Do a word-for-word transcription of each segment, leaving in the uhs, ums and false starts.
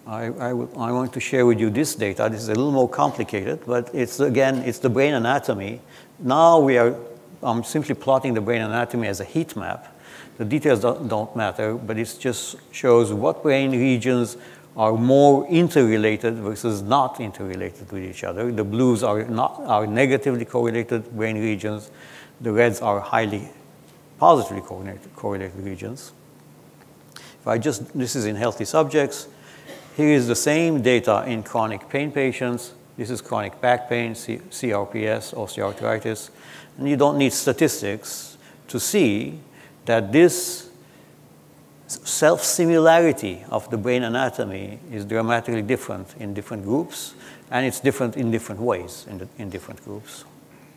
I, I, I want to share with you this data. This is a little more complicated, but it's, again, it's the brain anatomy. Now we are, I'm simply plotting the brain anatomy as a heat map. The details don't, don't matter, but it just shows what brain regions are more interrelated versus not interrelated with each other. The blues are, not, are negatively correlated brain regions. The reds are highly positively correlated, correlated regions. If I just, this is in healthy subjects. Here is the same data in chronic pain patients. This is chronic back pain, C R P S, osteoarthritis. And you don't need statistics to see that this self-similarity of the brain anatomy is dramatically different in different groups, and it's different in different ways in, the, in different groups.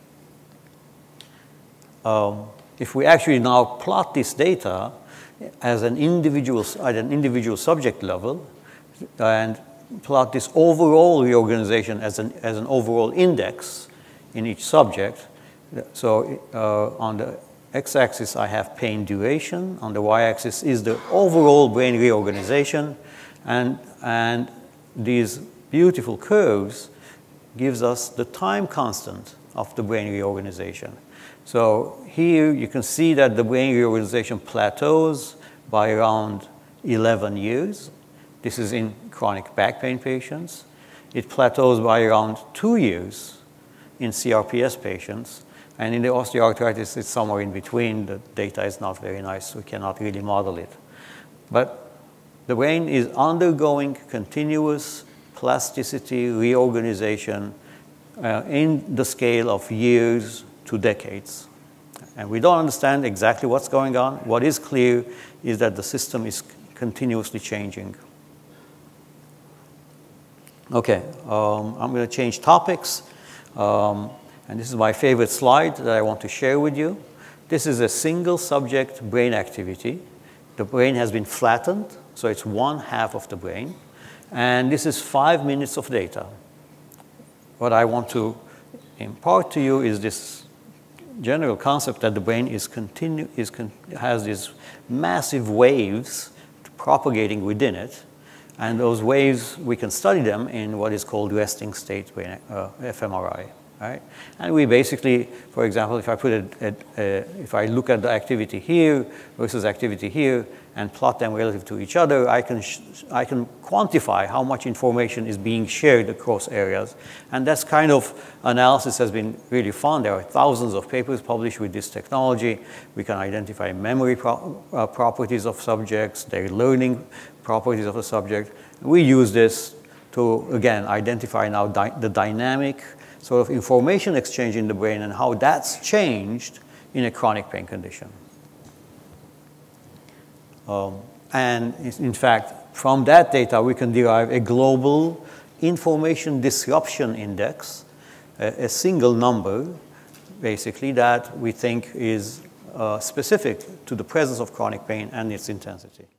Um, if we actually now plot this data as an individual, at an individual subject level, and plot this overall reorganization as an, as an overall index in each subject. So uh, on the x-axis, I have pain duration. On the y-axis is the overall brain reorganization. And, and these beautiful curves gives us the time constant of the brain reorganization. So here you can see that the brain reorganization plateaus by around eleven years. This is in chronic back pain patients. It plateaus by around two years in C R P S patients. And in the osteoarthritis, it's somewhere in between. The data is not very nice. We cannot really model it. But the brain is undergoing continuous plasticity reorganization uh, in the scale of years to decades. And we don't understand exactly what's going on. What is clear is that the system is continuously changing. Okay, um, I'm going to change topics. Um, and this is my favorite slide that I want to share with you. This is a single subject brain activity. The brain has been flattened, so it's one half of the brain. And this is five minutes of data. What I want to impart to you is this general concept that the brain is continu is con has these massive waves propagating within it. And those waves, we can study them in what is called resting state brain, uh, F M R I. Right? And we basically, for example, if I put it, at, uh, if I look at the activity here versus activity here and plot them relative to each other, I can, sh I can quantify how much information is being shared across areas. And that's kind of analysis has been really fun. There are thousands of papers published with this technology. We can identify memory pro uh, properties of subjects, their learning properties of the subject. We use this to, again, identify now dy the dynamic sort of information exchange in the brain and how that's changed in a chronic pain condition. Um, and in fact, from that data, we can derive a global information disruption index, a, a single number, basically, that we think is uh, specific to the presence of chronic pain and its intensity.